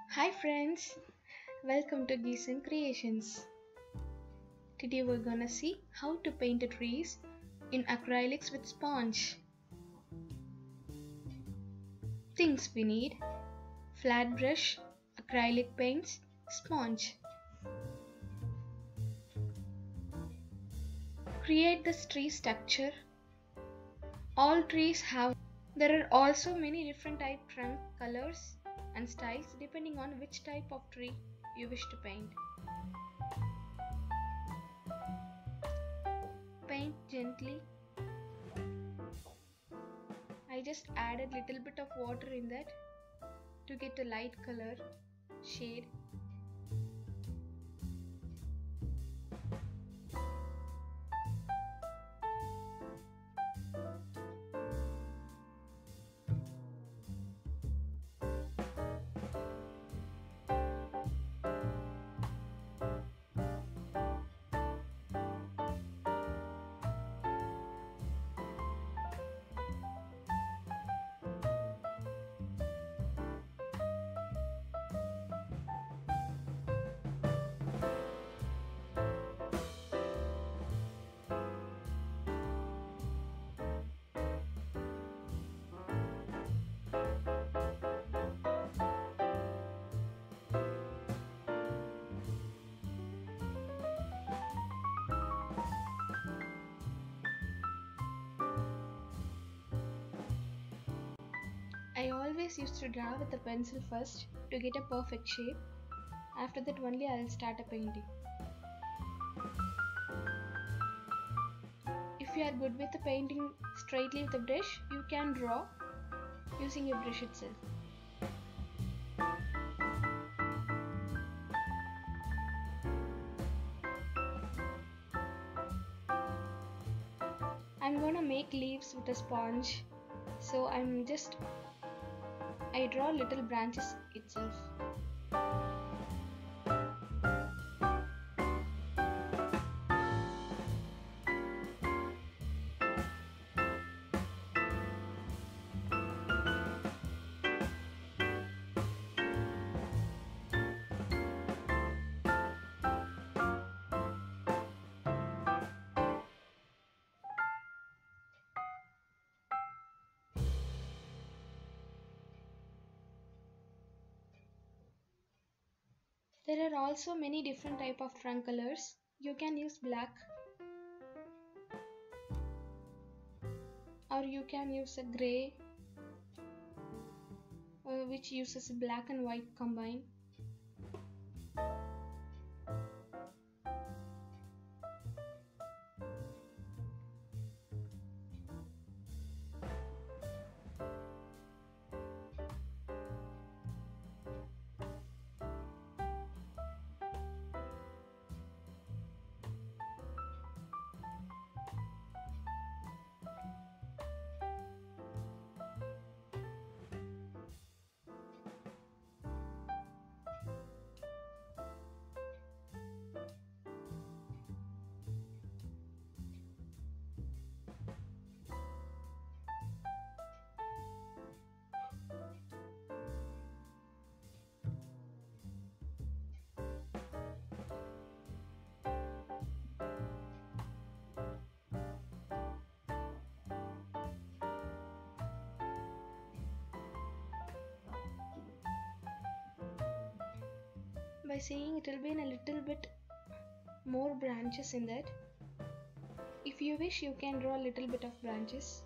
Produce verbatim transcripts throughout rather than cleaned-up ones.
Hi friends, welcome to Geeson Creations. Today we're gonna see how to paint the trees in acrylics with sponge. Things we need: flat brush, acrylic paints, sponge. Create this tree structure. All trees have. There are also many different type trunk colors and styles depending on which type of tree you wish to paint. Paint gently. I just added little bit of water in that to get a light color shade. I always used to draw with a pencil first to get a perfect shape. After that only I will start a painting. If you are good with the painting straightly with a brush, you can draw using a brush itself. I'm gonna make leaves with a sponge, so I'm just I draw little branches itself. There are also many different type of trunk colors. You can use black or you can use a grey uh, which uses black and white combined. By saying it will be in a little bit more branches in that. If you wish, you can draw a little bit of branches.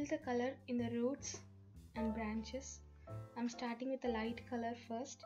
fill the color in the roots and branches. I'm starting with a light color first.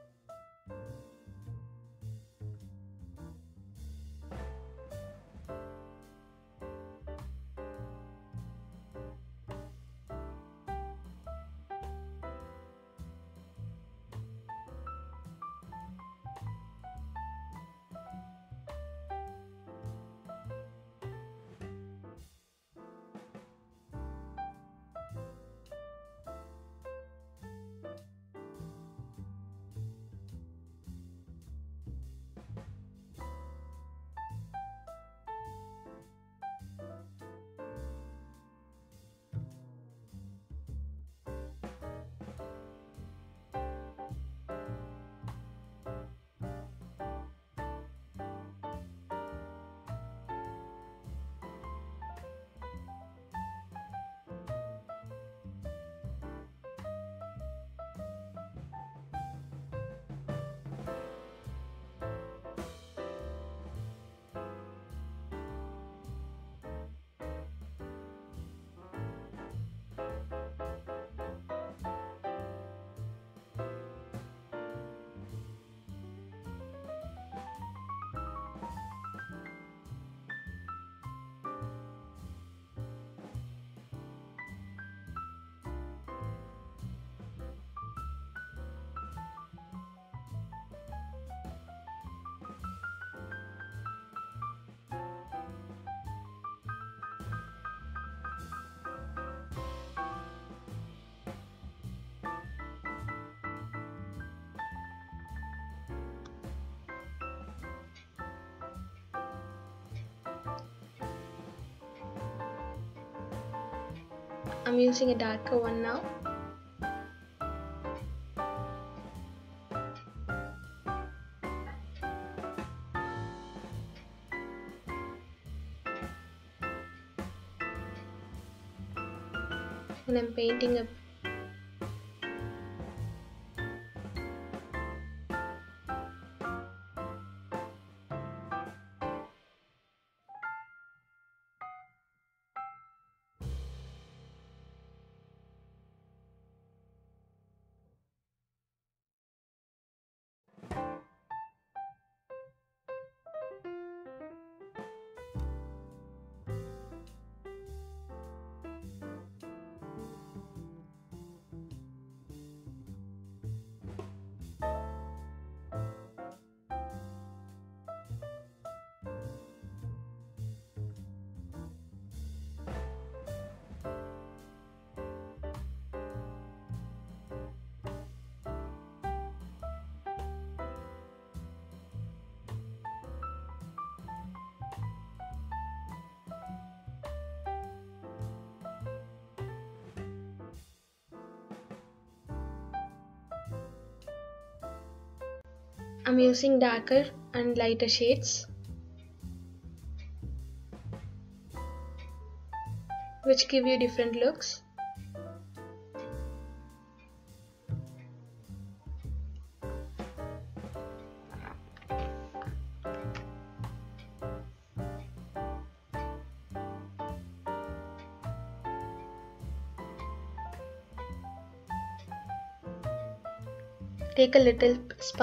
I'm using a darker one now. And I'm painting a I'm using darker and lighter shades, which give you different looks. Take a little sponge .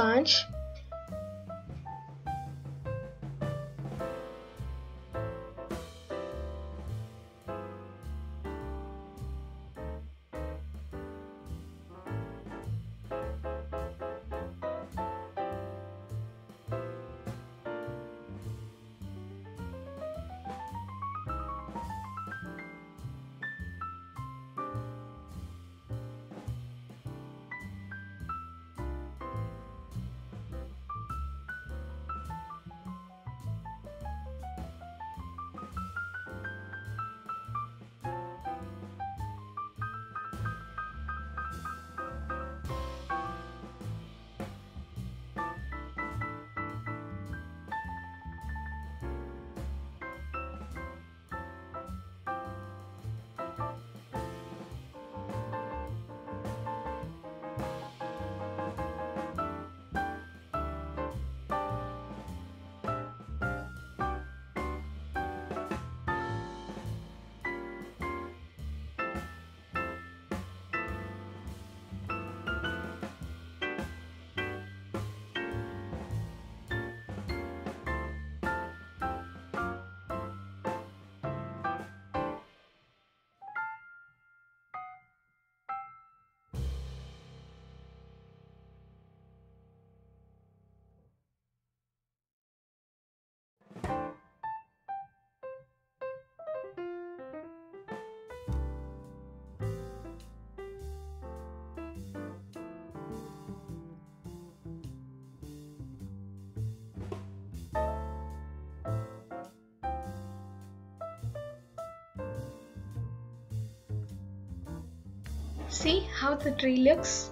See how the tree looks?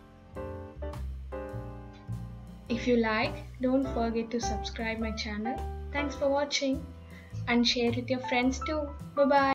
If you like, don't forget to subscribe my channel. Thanks for watching and share with your friends too. Bye bye.